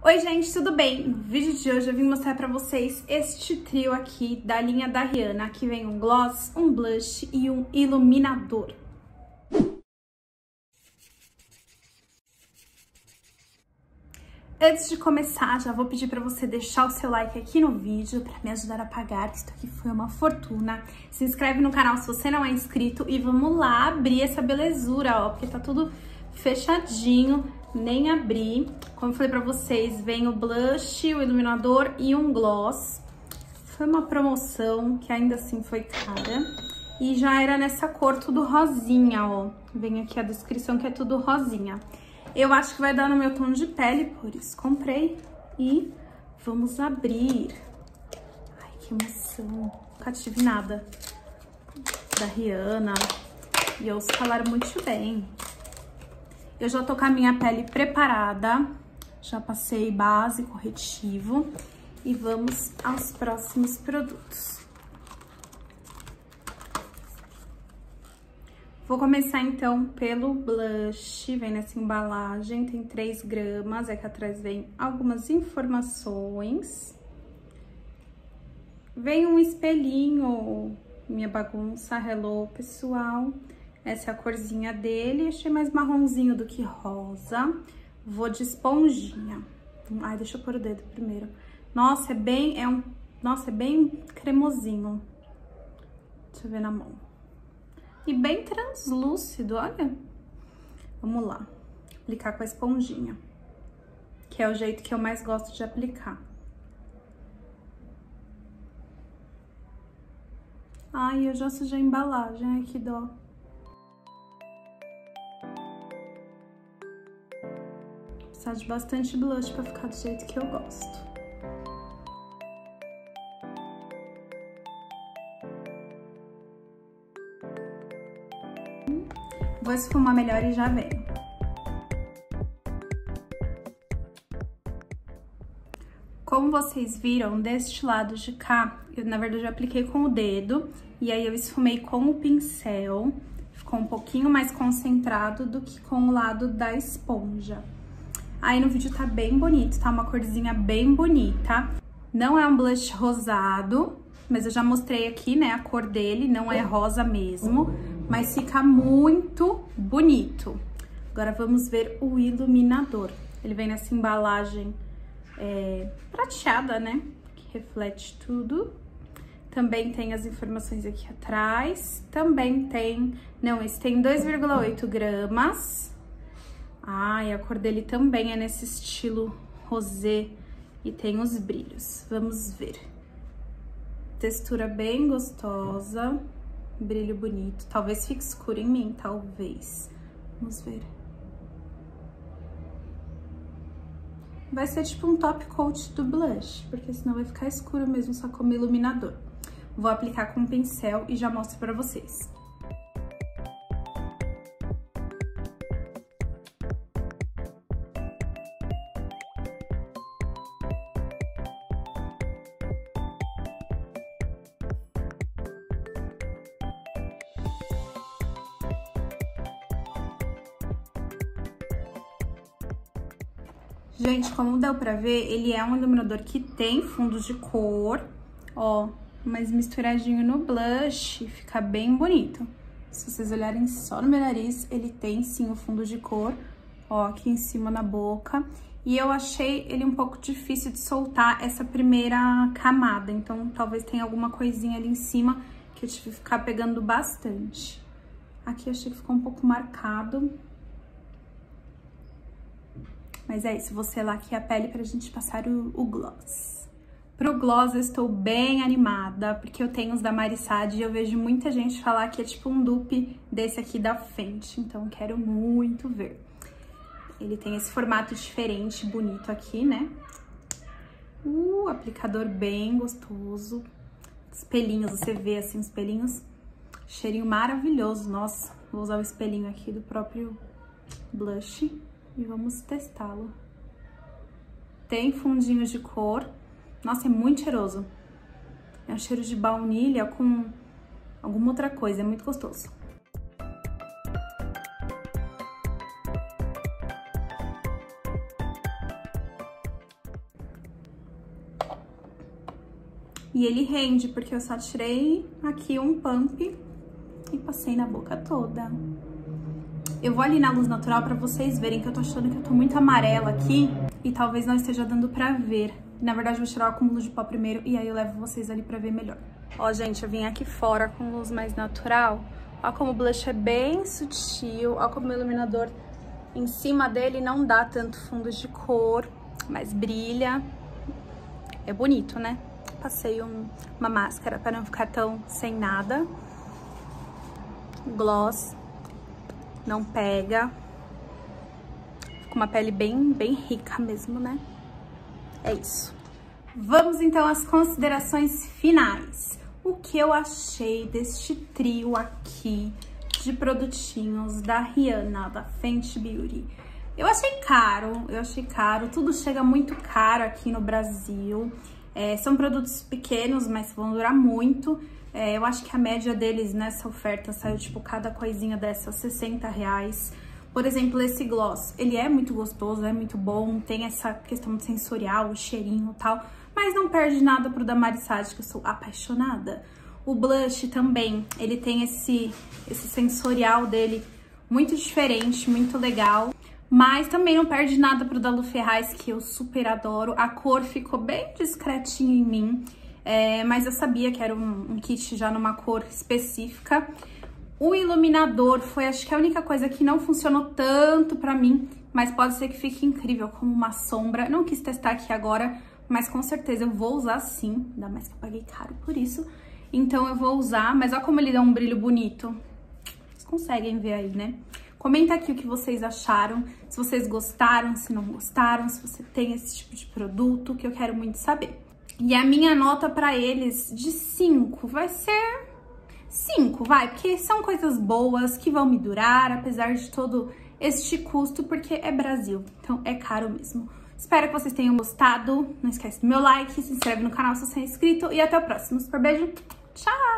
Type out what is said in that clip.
Oi gente, tudo bem? No vídeo de hoje eu vim mostrar pra vocês este trio aqui da linha da Rihanna. Aqui vem um gloss, um blush e um iluminador. Antes de começar, já vou pedir pra você deixar o seu like aqui no vídeo pra me ajudar a pagar, que isso aqui foi uma fortuna. Se inscreve no canal se você não é inscrito e vamos lá abrir essa belezura, ó, porque tá tudo fechadinho, nem abri. Como eu falei pra vocês, vem o blush, o iluminador e um gloss. Foi uma promoção que ainda assim foi cara. E já era nessa cor tudo rosinha, ó. Vem aqui a descrição que é tudo rosinha. Eu acho que vai dar no meu tom de pele, por isso comprei. E vamos abrir. Ai, que emoção. Nunca tive nada da Rihanna. E eu falaram muito bem. Eu já tô com a minha pele preparada. Já passei base, corretivo. E vamos aos próximos produtos. Vou começar, então, pelo blush. Vem nessa embalagem, tem 3 gramas. Aqui atrás vem algumas informações. Vem um espelhinho, minha bagunça, hello, pessoal. Essa é a corzinha dele. Achei mais marronzinho do que rosa. Vou de esponjinha. Ai, deixa eu pôr o dedo primeiro. Nossa, é bem cremosinho. Deixa eu ver na mão. E bem translúcido, olha. Vamos lá. Aplicar com a esponjinha. Que é o jeito que eu mais gosto de aplicar. Ai, eu já sujei a embalagem. Ai, que dó. Precisa de bastante blush pra ficar do jeito que eu gosto. Vou esfumar melhor e já venho. Como vocês viram, deste lado de cá, na verdade eu apliquei com o dedo e aí eu esfumei com o pincel. Ficou um pouquinho mais concentrado do que com o lado da esponja. Aí no vídeo tá bem bonito, tá? Uma corzinha bem bonita. Não é um blush rosado, mas eu já mostrei aqui, né, a cor dele, não é rosa mesmo. Mas fica muito bonito. Agora vamos ver o iluminador. Ele vem nessa embalagem prateada, né? Que reflete tudo. Também tem as informações aqui atrás. Também tem... Não, esse tem 2,8 gramas. Ah, e a cor dele também é nesse estilo rosé. E tem os brilhos. Vamos ver. Textura bem gostosa. Brilho bonito. Talvez fique escuro em mim, talvez. Vamos ver. Vai ser tipo um top coat do blush, porque senão vai ficar escuro mesmo só como iluminador. Vou aplicar com um pincel e já mostro pra vocês. Gente, como deu pra ver, ele é um iluminador que tem fundo de cor, ó, mas misturadinho no blush, fica bem bonito. Se vocês olharem só no meu nariz, ele tem sim o fundo de cor, ó, aqui em cima na boca. E eu achei ele um pouco difícil de soltar essa primeira camada, então talvez tenha alguma coisinha ali em cima que eu tive que ficar pegando bastante. Aqui eu achei que ficou um pouco marcado. Mas é isso, vou selar aqui a pele pra gente passar o gloss. Pro gloss eu estou bem animada, porque eu tenho os da Marissade e eu vejo muita gente falar que é tipo um dupe desse aqui da Fenty, então quero muito ver. Ele tem esse formato diferente, bonito aqui, né? Aplicador bem gostoso. Espelhinhos, você vê assim os pelinhos. Cheirinho maravilhoso, nossa. Vou usar o espelhinho aqui do próprio blush. E vamos testá-lo. Tem fundinho de cor. Nossa, é muito cheiroso. É um cheiro de baunilha com alguma outra coisa. É muito gostoso. E ele rende, porque eu só tirei aqui um pump e passei na boca toda. Eu vou ali na luz natural pra vocês verem que eu tô achando que eu tô muito amarela aqui e talvez não esteja dando pra ver. Na verdade, eu vou tirar o acúmulo de pó primeiro e aí eu levo vocês ali pra ver melhor. Ó, gente, eu vim aqui fora com luz mais natural. Ó como o blush é bem sutil. Ó como o iluminador em cima dele não dá tanto fundo de cor, mas brilha. É bonito, né? Passei uma máscara pra não ficar tão sem nada. Gloss. Não pega. Fica uma pele bem rica mesmo, né? É isso. Vamos então às considerações finais. O que eu achei deste trio aqui de produtinhos da Rihanna, da Fenty Beauty? Eu achei caro, tudo chega muito caro aqui no Brasil. São produtos pequenos, mas vão durar muito. Eu acho que a média deles nessa oferta saiu, tipo, cada coisinha dessas R$60. Por exemplo, esse gloss, ele é muito gostoso, é muito bom, tem essa questão sensorial, o cheirinho e tal, mas não perde nada pro da Marisade, que eu sou apaixonada. O blush também, ele tem esse sensorial dele muito diferente, muito legal, mas também não perde nada pro da Lu Ferraz, que eu super adoro. A cor ficou bem discretinha em mim. Mas eu sabia que era um kit já numa cor específica. O iluminador foi, acho que a única coisa que não funcionou tanto pra mim, mas pode ser que fique incrível como uma sombra. Não quis testar aqui agora, mas com certeza eu vou usar sim, ainda mais que eu paguei caro por isso. Então eu vou usar, mas olha como ele dá um brilho bonito. Vocês conseguem ver aí, né? Comenta aqui o que vocês acharam, se vocês gostaram, se não gostaram, se você tem esse tipo de produto, que eu quero muito saber. E a minha nota pra eles de 5 vai ser 5, vai, porque são coisas boas que vão me durar, apesar de todo este custo, porque é Brasil, então é caro mesmo. Espero que vocês tenham gostado, não esquece do meu like, se inscreve no canal se você é inscrito e até o próximo. Super beijo, tchau!